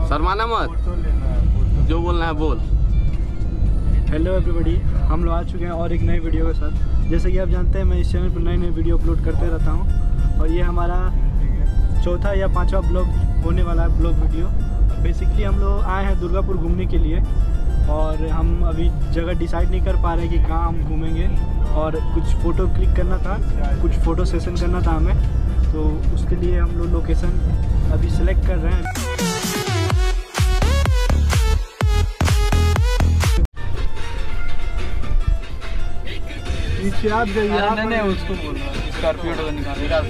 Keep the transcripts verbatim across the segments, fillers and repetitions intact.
शर्माना मत, जो बोलना है बोल। हेलो एवरीबॉडी, हम लोग आ चुके हैं और एक नए वीडियो के साथ। जैसे कि आप जानते हैं मैं इस चैनल पर नए नए वीडियो अपलोड करते रहता हूं और ये हमारा चौथा या पांचवा ब्लॉग होने वाला है, ब्लॉग वीडियो। बेसिकली हम लोग आए हैं दुर्गापुर घूमने के लिए और हम अभी जगह डिसाइड नहीं कर पा रहे कि कहाँ हम घूमेंगे और कुछ फ़ोटो क्लिक करना था, कुछ फ़ोटो सेशन करना था हमें, तो उसके लिए हम लोग लोकेशन अभी सेलेक्ट कर रहे हैं। आप नहीं उसको बोलना स्कॉर्पियो तो निकालेगा।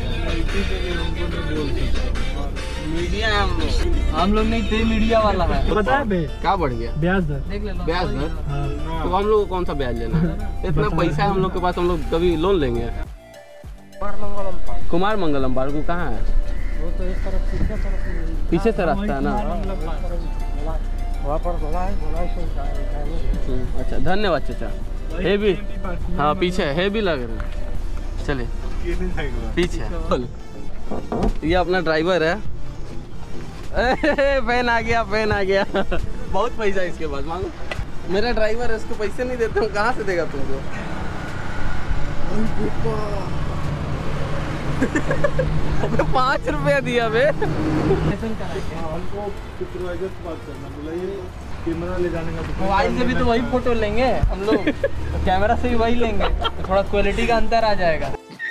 मीडिया है हम लोग, हम लोग नहीं थे, मीडिया वाला है। पता है बे क्या बढ़ गया? ब्याज दर। देख ले ब्याज दर। हाँ। तो हम लोग को कौन सा ब्याज लेना है? इतना पैसा है हम लोग के पास, हम लोग कभी लोन लेंगे? कुमार मंगलम पार्क को कहाँ है? वो तो इस तरफ पीछे तरफ पीछे से रास्ता है ना, वहाँ पर बोला है, बोला है। अच्छा धन्यवाद चाचा। है भी, हाँ पीछे है भी लग रहा है। चले पीछे। ये अपना ड्राइवर है। फैन आ गया, फैन आ गया। बहुत पैसा इसके पास, मांगो। मेरा ड्राइवर है, इसको पैसे नहीं देते हूँ, कहाँ से देगा तुमको? पाँच रुपया दिया बे। हमको सुपरवाइजर से बात करना, बुलाइए। कैमरा ले जाने का मोबाइल से भी तो वही फोटो लेंगे हम लोग, तो कैमरा से भी वही लेंगे, तो थोड़ा क्वालिटी का अंतर आ जाएगा।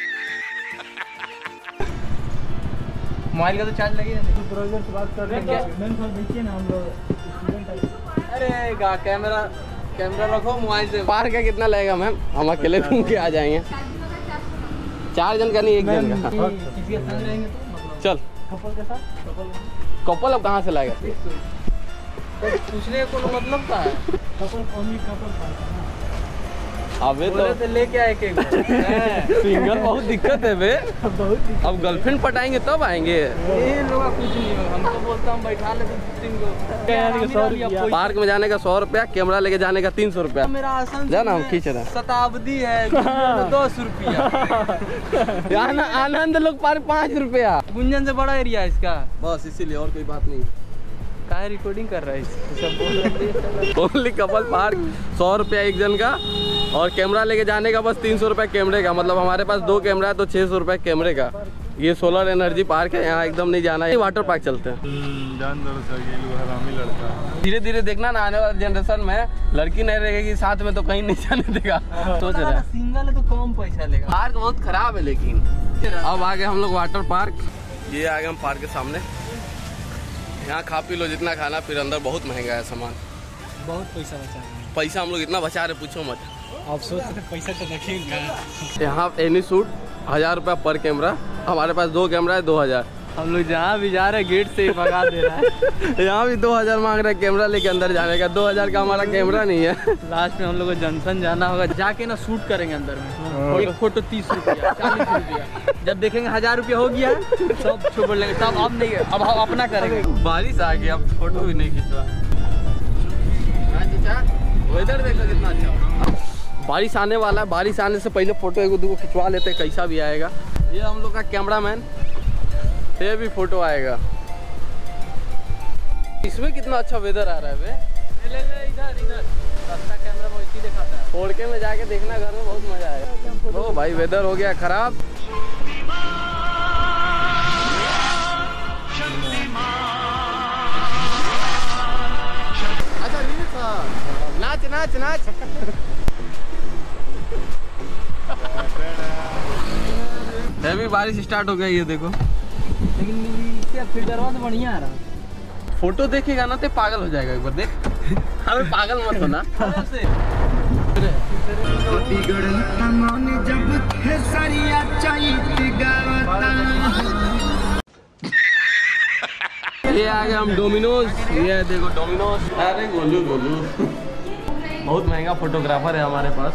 मोबाइल का तो चार्ज लगेगा। सुपरवाइजर से बात कर रहे हैं, देखिए ना हम लोग। अरे गा कैमरा कैमरा रखो मोबाइल से। पार्क का कितना लगेगा मैम? हम अकेले घूम के आ जाएंगे। चार जन का नहीं, एक जन का। किसी के साथ रहेंगे तो चल कपल के साथ। कपल कपल अब कहाँ से लाएगा? पूछने का कोई मतलब क्या है? Couple only couple. अबे तो लेके आए के सिंगल बहुत दिक्कत है बे। बहुत अब गर्लफ्रेंड पटाएंगे तब आएंगे। ये लोग कुछ नहीं होगा, हम तो बोलता हूँ बैठा ले तो पार्क में जाने का सौ रुपया, कैमरा लेके जाने का तीन सौ रुपया। मेरा आसन जाना हम खींच रहे हैं। शताब्दी है, दस रुपया। आनंद लोग पार्क पाँच रुपया। गुंजन से बड़ा एरिया है इसका, बस इसीलिए, और कोई बात नहीं। काहे रिकॉर्डिंग कर रहा है सब बोल रहे? ओनली कपल पार्क सौ रुपया एक जन का, और कैमरा लेके जाने का बस तीन सौ रुपया कैमरे का। मतलब हमारे पास दो कैमरा है तो छः सौ रुपया कैमरे का। ये सोलर एनर्जी पार्क है, यहाँ एकदम नहीं जाना है। वाटर पार्क चलते हैं। जान दो हरामी लड़का। धीरे धीरे देखना ना, आने वाले जनरेशन में लड़की नहीं रहेगी साथ में तो कहीं नहीं जाने देगा। सोच रहे हैं सिंगल है तो कम पैसा लेगा। पार्क बहुत खराब है, लेकिन अब आगे हम लोग वाटर पार्क। ये आगे हम पार्क के सामने, यहाँ खा पी लो जितना खाना, फिर अंदर बहुत महंगा है सामान। बहुत पैसा बचा है। पैसा हम लोग इतना बचा रहे पूछो मत। आप सोच रहे पैसा तो रखेंगे। यहाँ एनी शूट हजार रुपया पर कैमरा, हमारे पास दो कैमरा है, दो हजार। हम लोग जहाँ भी जा रहे हैं गेट से ही भगा दे रहा है। यहाँ भी दो हजार मांग रहे हैं कैमरा लेके अंदर जाने का। दो हजार का हमारा कैमरा नहीं है। लास्ट में हम लोग को जंक्शन जाना होगा, जाके ना शूट करेंगे अंदर में। एक फोटो तीस रुपया, चालीस रुपया। जब देखेंगे हजार रुपया हो गया सब छोड़ लेंगे, तब अब नहीं, अब हम अपना करेंगे। बारिश आ गई, अब फोटो भी नहीं खिंचवा। वेदर देखो कितना अच्छा। बारिश आने वाला है, बारिश आने से पहले फोटो एक दो खिंचवा लेते, कैसा भी आएगा। ये हम लोग का कैमरा मैन, ये भी फोटो आएगा। इसमें कितना अच्छा वेदर आ रहा है बे। ले ले इधर इधर अपना कैमरा में इसी दिखाता है। फोड़ के में जाके देखना, घर में बहुत मजा आएगा। ओ भाई वेदर हो गया खराब। अच्छा नाच नाच नाच। अभी बारिश स्टार्ट हो गया, ये देखो। लेकिन इससे फिल्टरवा तो बढ़िया आ रहा। फोटो देखेगा ना तो पागल हो जाएगा एक बार देख। हमें पागल मत होना। ये आ गए हम डोमिनोज। ये देखो डोमिनोज। अरे गोलू गोलू बहुत महंगा फोटोग्राफर है हमारे पास।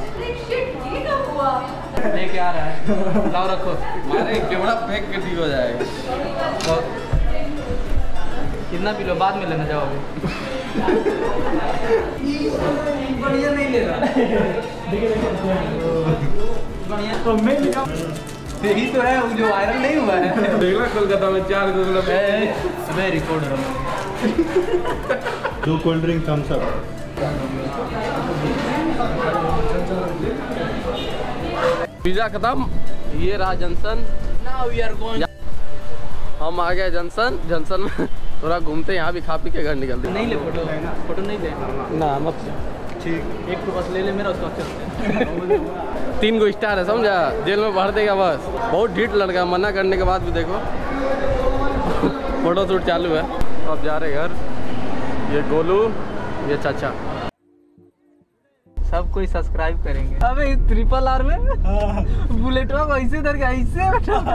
लेके आ रहा है, लाओ रखो। हमारे कैमरा फेंक के ठीक हो जाएगा। कितना पी लो, बाद में लेना जाओगे। बढ़िया नहीं ले रहा। बढ़िया तो मैं यही तो है जो वायरल नहीं हुआ है। देखना कोलकाता में चार गो मैं रिकॉर्ड रहा हूँ। दो cold drink Thums Up. Pizza खत्म, ये रहा junction. Now we are going. हम आ गए जंक्शन। जंक्शन में थोड़ा घूमते, यहाँ भी खा पी के घर निकलते। नहीं ले फोटो, फोटो नहीं ले ना मत। ठीक, एक तो बस ले ले मेरा, उसका चलते। तीन गो स्टार है समझा, जेल में भर देगा बस। बहुत ढीठ लड़का, मना करने के बाद भी देखो फोटो शूट चालू है। अब जा रहे घर। ये गोलू, ये चाचा, सब कोई सब्सक्राइब करेंगे। अबे इस ट्रिपल आर में बुलेटवा को ऐसे धर के ऐसे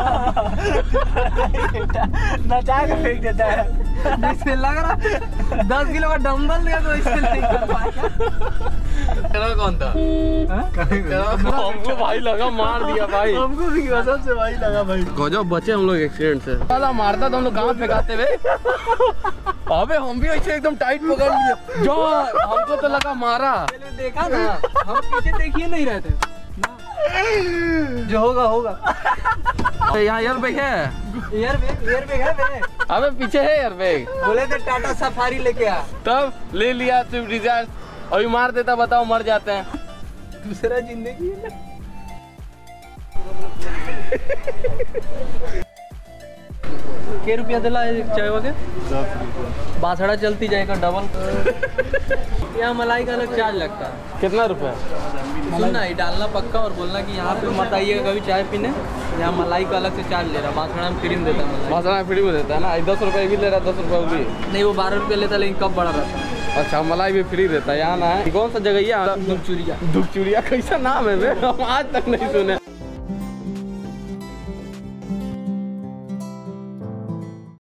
नचा के फेंक देता है। जैसे लग रहा दस किलो का डंबल दिया तो इससे नहीं कर पाएगा। कौन था? हमको भाई लगा मार दिया भाई। हमको भी कसम से भाई लगा भाई। गजब बचे हम लोग एक्सीडेंट से। साला मारता तो हम लोग कहाँ फेंकाते हुए। अबे हम भी ऐसे एकदम टाइट पकड़ लिए जो, हमको तो लगा मारा। देखा ना, हम पीछे देखिए नहीं रहते ना। जो होगा होगा। यहाँ एयर बैग है। एयर बैग, एयर बैग है मेरे। अबे पीछे है एयर बैग। बोले थे टाटा सफारी लेके आ, तब ले लिया स्विफ्ट डिजायर। अभी मार देता बताओ, मर जाते हैं। दूसरा जिंदगी है ना। के रुपया दिला चाय वगैरह? दस रुपये। बासड़ा चलती जाएगा डबल। यहाँ मलाई का अलग चार्ज लगता है। कितना रुपए? सुनना ही डालना पक्का और बोलना कि यहाँ पे मत आइएगा कभी चाय पीने, यहाँ मलाई का अलग से चार्ज ले रहा। बासड़ा में फ्री में देता है मलाई। मसाला फ्री में देता है ना। दस रुपए भी ले रहा है, दस रुपए भी नहीं, वो बारह रुपये लेता लेकिन कब बड़ा रहता है। अच्छा, मलाई भी फ्री देता है। यहाँ ना है। कौन सा जगह है? दुखचुरिया। दुखचुरिया कैसा नाम है बे? हम आज तक नहीं सुने।